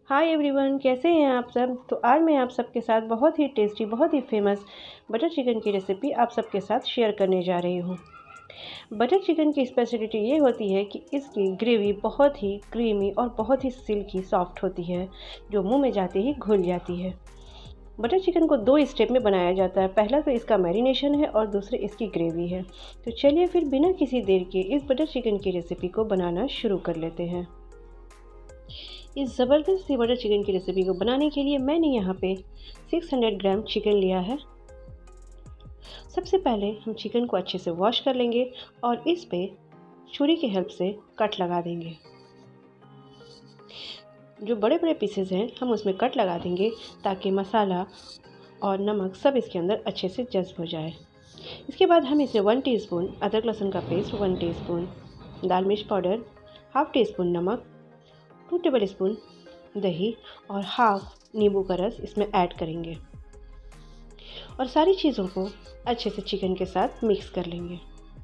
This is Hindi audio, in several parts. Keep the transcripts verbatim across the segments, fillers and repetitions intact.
हाय एवरीवन, कैसे हैं आप सब। तो आज मैं आप सबके साथ बहुत ही टेस्टी, बहुत ही फेमस बटर चिकन की रेसिपी आप सबके साथ शेयर करने जा रही हूँ। बटर चिकन की स्पेशलिटी ये होती है कि इसकी ग्रेवी बहुत ही क्रीमी और बहुत ही सिल्की सॉफ्ट होती है, जो मुंह में जाते ही घुल जाती है। बटर चिकन को दो स्टेप में बनाया जाता है। पहला तो इसका मैरिनेशन है और दूसरे इसकी ग्रेवी है। तो चलिए फिर बिना किसी देर के इस बटर चिकन की रेसिपी को बनाना शुरू कर लेते हैं। इस ज़बरदस्त सी बटर चिकन की रेसिपी को बनाने के लिए मैंने यहाँ पे छह सौ ग्राम चिकन लिया है। सबसे पहले हम चिकन को अच्छे से वॉश कर लेंगे और इस पे छुरी की हेल्प से कट लगा देंगे। जो बड़े बड़े पीसेस हैं हम उसमें कट लगा देंगे ताकि मसाला और नमक सब इसके अंदर अच्छे से जज्ब हो जाए। इसके बाद हम इसमें वन टीस्पून अदरक लहसुन का पेस्ट, वन टीस्पून लाल मिर्च पाउडर, हाफ टी स्पून नमक, टू टेबल स्पून दही और हाफ नींबू का रस इसमें ऐड करेंगे और सारी चीज़ों को अच्छे से चिकन के साथ मिक्स कर लेंगे।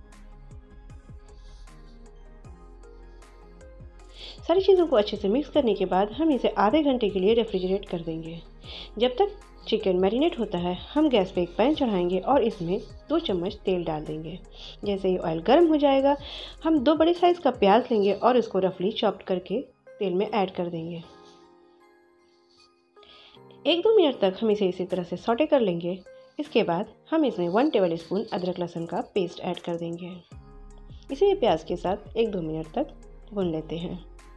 सारी चीज़ों को अच्छे से मिक्स करने के बाद हम इसे आधे घंटे के लिए रेफ्रिजरेट कर देंगे। जब तक चिकन मैरिनेट होता है हम गैस पे एक पैन चढ़ाएंगे और इसमें दो चम्मच तेल डाल देंगे। जैसे ही ऑयल गर्म हो जाएगा हम दो बड़े साइज़ का प्याज लेंगे और इसको रफली चॉप्ड करके तेल में ऐड कर देंगे। एक दो मिनट तक हम इसे इसी तरह से सौटे कर लेंगे। इसके बाद हम इसमें वन टेबल स्पून अदरक लहसुन का पेस्ट ऐड कर देंगे। इसे प्याज के साथ एक दो मिनट तक भून लेते हैं।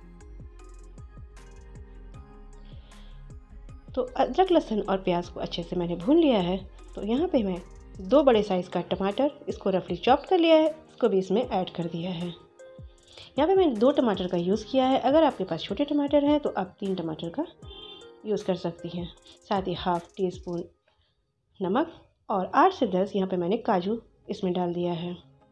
तो अदरक लहसुन और प्याज को अच्छे से मैंने भून लिया है। तो यहाँ पे मैं दो बड़े साइज़ का टमाटर इसको रफली चॉप कर लिया है, इसको भी इसमें ऐड कर दिया है। यहाँ पे मैंने दो टमाटर का यूज़ किया है। अगर आपके पास छोटे टमाटर हैं तो आप तीन टमाटर का यूज़ कर सकती हैं। साथ ही हाफ टी स्पून नमक और आठ से दस यहाँ पे मैंने काजू इसमें डाल दिया है।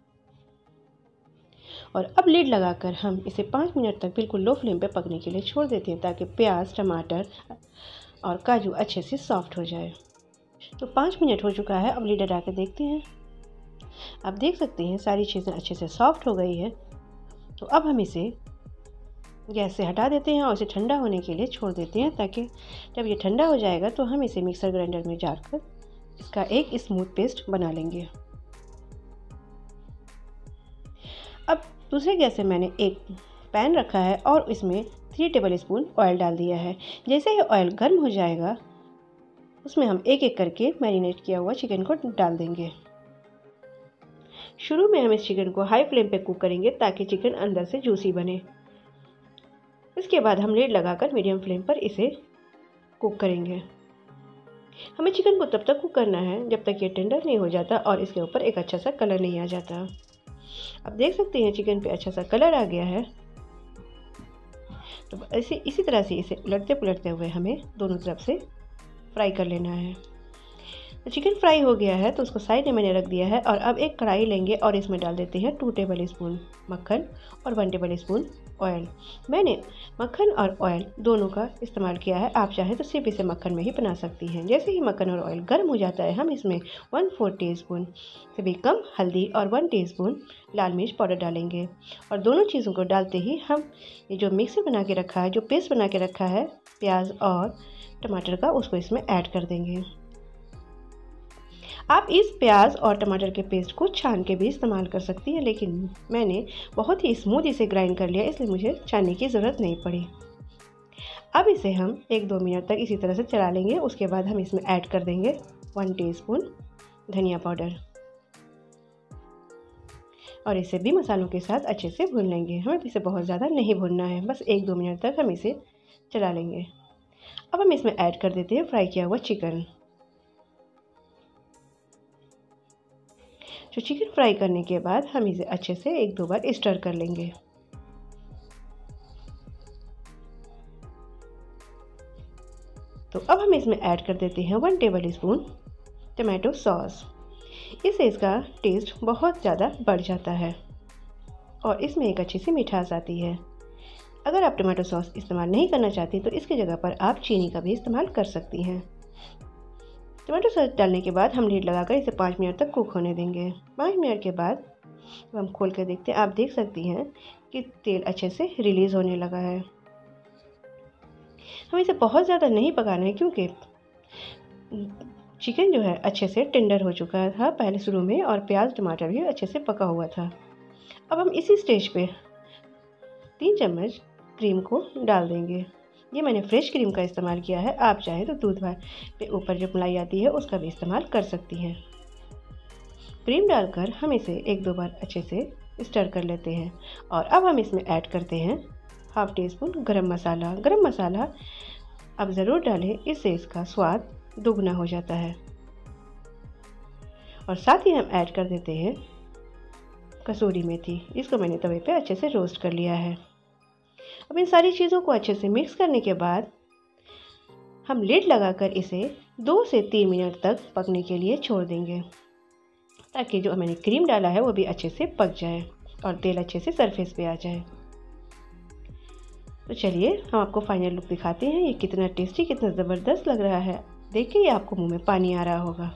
और अब लीड लगाकर हम इसे पाँच मिनट तक बिल्कुल लो फ्लेम पे पकने के लिए छोड़ देते हैं ताकि प्याज, टमाटर और काजू अच्छे से सॉफ्ट हो जाए। तो पाँच मिनट हो चुका है। अब लीड हटा के देखते हैं। आप देख सकते हैं सारी चीज़ें अच्छे से सॉफ्ट हो गई है। तो अब हम इसे गैस से हटा देते हैं और इसे ठंडा होने के लिए छोड़ देते हैं ताकि जब ये ठंडा हो जाएगा तो हम इसे मिक्सर ग्राइंडर में डालकर इसका एक स्मूथ पेस्ट बना लेंगे। अब दूसरे गैस से मैंने एक पैन रखा है और इसमें थ्री टेबल स्पून ऑयल डाल दिया है। जैसे ही ऑयल गर्म हो जाएगा उसमें हम एक एक करके मैरिनेट किया हुआ चिकन को डाल देंगे। शुरू में हम इस चिकन को हाई फ्लेम पे कुक करेंगे ताकि चिकन अंदर से जूसी बने। इसके बाद हम लीड लगाकर मीडियम फ्लेम पर इसे कुक करेंगे। हमें चिकन को तब तक कुक करना है जब तक ये टेंडर नहीं हो जाता और इसके ऊपर एक अच्छा सा कलर नहीं आ जाता। आप देख सकते हैं चिकन पे अच्छा सा कलर आ गया है। तो ऐसे इसी तरह से इसे उलटते पुलटते हुए हमें दोनों तरफ से फ्राई कर लेना है। तो चिकन फ्राई हो गया है तो उसको साइड में मैंने रख दिया है और अब एक कढ़ाई लेंगे और इसमें डाल देते हैं टू टेबल स्पून मक्खन और वन टेबल स्पून ऑयल। मैंने मक्खन और ऑयल दोनों का इस्तेमाल किया है। आप चाहें तो सिर्फ इसे मक्खन में ही बना सकती हैं। जैसे ही मक्खन और ऑयल गर्म हो जाता है हम इसमें वन फोर टी स्पून से भी कम हल्दी और वन टीस्पून लाल मिर्च पाउडर डालेंगे। और दोनों चीज़ों को डालते ही हम ये जो मिक्सर बना के रखा है, जो पेस्ट बना के रखा है प्याज और टमाटर का, उसको इसमें ऐड कर देंगे। आप इस प्याज और टमाटर के पेस्ट को छान के भी इस्तेमाल कर सकती हैं, लेकिन मैंने बहुत ही स्मूथ इसे ग्राइंड कर लिया इसलिए मुझे छानने की ज़रूरत नहीं पड़ी। अब इसे हम एक दो मिनट तक इसी तरह से चला लेंगे। उसके बाद हम इसमें ऐड कर देंगे वन टीस्पून धनिया पाउडर और इसे भी मसालों के साथ अच्छे से भून लेंगे। हमें इसे बहुत ज़्यादा नहीं भूनना है, बस एक दो मिनट तक हम इसे चला लेंगे। अब हम इसमें ऐड कर देते हैं फ्राई किया हुआ चिकन। जो चिकन फ्राई करने के बाद हम इसे अच्छे से एक दो बार स्टर कर लेंगे। तो अब हम इसमें ऐड कर देते हैं one tablespoon tomato sauce. इससे इसका टेस्ट बहुत ज़्यादा बढ़ जाता है और इसमें एक अच्छी सी मिठास आती है। अगर आप टमाटो सॉस इस्तेमाल नहीं करना चाहती तो इसकी जगह पर आप चीनी का भी इस्तेमाल कर सकती हैं। टमाटो सॉस डालने के बाद हम लीड लगाकर इसे पाँच मिनट तक कुक होने देंगे। पाँच मिनट के बाद जब हम खोल कर देखते हैं आप देख सकती हैं कि तेल अच्छे से रिलीज़ होने लगा है। हमें इसे बहुत ज़्यादा नहीं पकाना है क्योंकि चिकन जो है अच्छे से टेंडर हो चुका था पहले शुरू में और प्याज टमाटर भी अच्छे से पका हुआ था। अब हम इसी स्टेज पे तीन चम्मच क्रीम को डाल देंगे। ये मैंने फ्रेश क्रीम का इस्तेमाल किया है, आप चाहें तो दूध पे ऊपर जो मलाई आती है उसका भी इस्तेमाल कर सकती हैं। क्रीम डालकर हम इसे एक दो बार अच्छे से स्टर कर लेते हैं और अब हम इसमें ऐड करते हैं हाफ़ टी स्पून गरम मसाला। गरम मसाला अब ज़रूर डालें, इससे इसका स्वाद दोगुना हो जाता है। और साथ ही हम ऐड कर देते हैं कसूरी मेथी। इसको मैंने तवे पे अच्छे से रोस्ट कर लिया है। अब इन सारी चीज़ों को अच्छे से मिक्स करने के बाद हम लिड लगाकर इसे दो से तीन मिनट तक पकने के लिए छोड़ देंगे ताकि जो मैंने क्रीम डाला है वो भी अच्छे से पक जाए और तेल अच्छे से सरफेस पे आ जाए। तो चलिए हम आपको फाइनल लुक दिखाते हैं। ये कितना टेस्टी, कितना ज़बरदस्त लग रहा है। देखिए आपको मुंह में पानी आ रहा होगा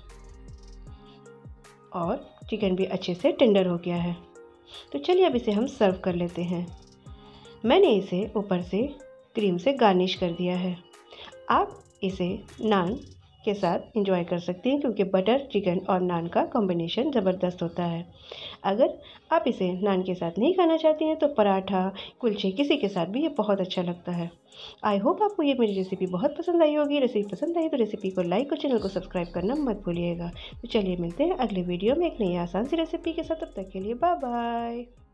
और चिकन भी अच्छे से टेंडर हो गया है। तो चलिए अब इसे हम सर्व कर लेते हैं। मैंने इसे ऊपर से क्रीम से गार्निश कर दिया है। आप इसे नान के साथ एंजॉय कर सकती हैं क्योंकि बटर चिकन और नान का कॉम्बिनेशन ज़बरदस्त होता है। अगर आप इसे नान के साथ नहीं खाना चाहती हैं तो पराठा, कुलचे किसी के साथ भी ये बहुत अच्छा लगता है। आई होप आपको ये मेरी रेसिपी बहुत पसंद आई होगी। रेसिपी पसंद आई तो रेसिपी को लाइक और चैनल को सब्सक्राइब करना मत भूलिएगा। तो चलिए मिलते हैं अगले वीडियो में एक नई आसान सी रेसिपी के साथ। तब तक के लिए बाय बाय।